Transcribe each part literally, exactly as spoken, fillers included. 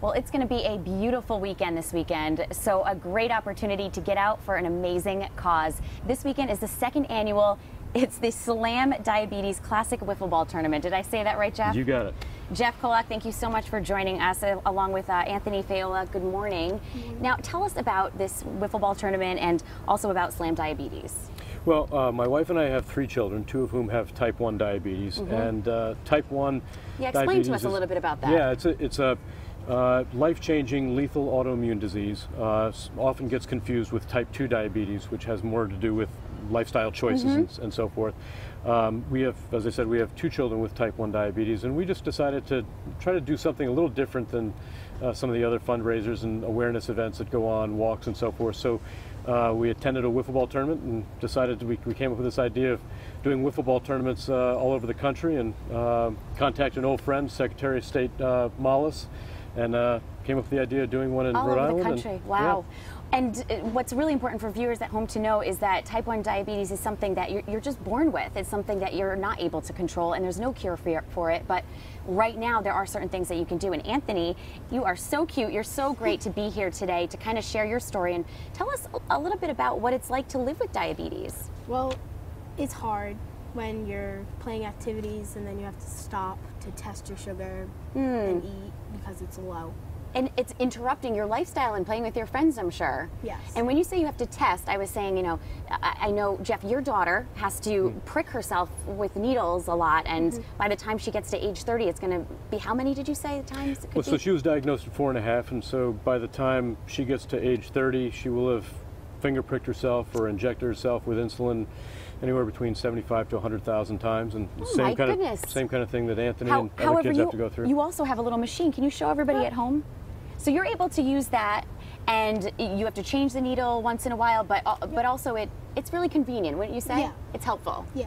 Well, it's going to be a beautiful weekend this weekend, so a great opportunity to get out for an amazing cause. This weekend is the second annual, it's the SLAMDiabetes Classic Wiffle Ball Tournament. Did I say that right, Jeff? You got it. Jeff Kolak, thank you so much for joining us, uh, along with uh, Anthony Fayola. Good morning. Mm-hmm. Now, tell us about this Wiffle Ball Tournament and also about SLAMDiabetes. Well, uh, my wife and I have three children, two of whom have type one diabetes, mm-hmm. and uh, type one yeah, explain diabetes to us is, a little bit about that. Yeah, it's a, it's a uh, life-changing, lethal autoimmune disease. Uh, often gets confused with type two diabetes, which has more to do with lifestyle choices mm-hmm. and, and so forth. Um, we have, as I said, we have two children with type one diabetes, and we just decided to try to do something a little different than uh, some of the other fundraisers and awareness events that go on, walks and so forth. So uh, we attended a wiffle ball tournament and decided to, we, we came up with this idea of doing wiffle ball tournaments uh, all over the country, and uh, contacted an old friend, Secretary of State uh, Mollis, and uh, came up with the idea of doing one in all Rhode over Island. the country. And, wow. Yeah. And what's really important for viewers at home to know is that type one diabetes is something that you're, you're just born with. It's something that you're not able to control, and there's no cure for, for it. But right now, there are certain things that you can do. And Anthony, you are so cute. You're so great to be here today to kind of share your story and tell us a little bit about what it's like to live with diabetes. Well, it's hard when you're playing activities and then you have to stop to test your sugar mm. and eat because it's low. And it's interrupting your lifestyle and playing with your friends, I'm sure. Yes. And when you say you have to test, I was saying, you know, I, I know, Jeff, your daughter has to mm-hmm. prick herself with needles a lot, and mm-hmm. by the time she gets to age thirty, it's going to be, how many did you say the times it could well, be? so she was diagnosed at four and a half, and so by the time she gets to age thirty, she will have finger pricked herself or injected herself with insulin anywhere between seventy-five to one hundred thousand times, and oh same my kind goodness. of same kind of thing that Anthony How, and other however, kids you, have to go through. You also have a little machine. Can you show everybody yeah. at home? So you're able to use that, and you have to change the needle once in a while, but uh, but also it it's really convenient, wouldn't you say? Yeah. It's helpful. Yeah.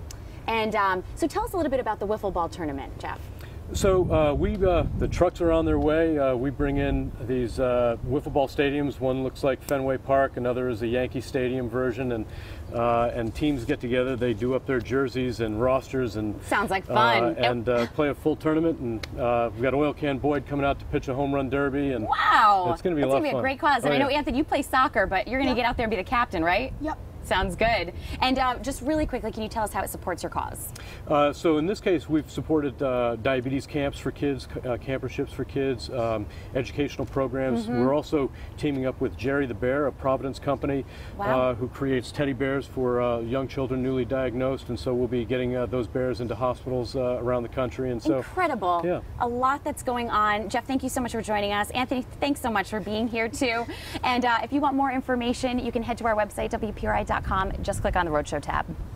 And um, so tell us a little bit about the wiffle ball tournament, Jeff. So uh, we uh, the trucks are on their way. Uh, we bring in these uh, wiffle ball stadiums. One looks like Fenway Park, another is a Yankee Stadium version, and uh, and teams get together. They do up their jerseys and rosters, and sounds like fun. Uh, and uh, play a full tournament. And uh, we've got Oil Can Boyd coming out to pitch a home run derby. And wow, it's going to be a That's lot gonna of fun. Be a great cause. Oh, and I know yeah. Anthony, you play soccer, but you're going to yep. get out there and be the captain, right? Yep. Sounds good. And uh, just really quickly, can you tell us how it supports your cause? Uh, so in this case, we've supported uh, diabetes camps for kids, uh, camperships for kids, um, educational programs. Mm-hmm. We're also teaming up with Jerry the Bear, a Providence company, wow. uh, who creates teddy bears for uh, young children newly diagnosed. And so we'll be getting uh, those bears into hospitals uh, around the country. And so incredible. Yeah. A lot that's going on. Jeff, thank you so much for joining us. Anthony, thanks so much for being here too. And uh, if you want more information, you can head to our website, W P R I dot com. Just click on the Rhode Show tab.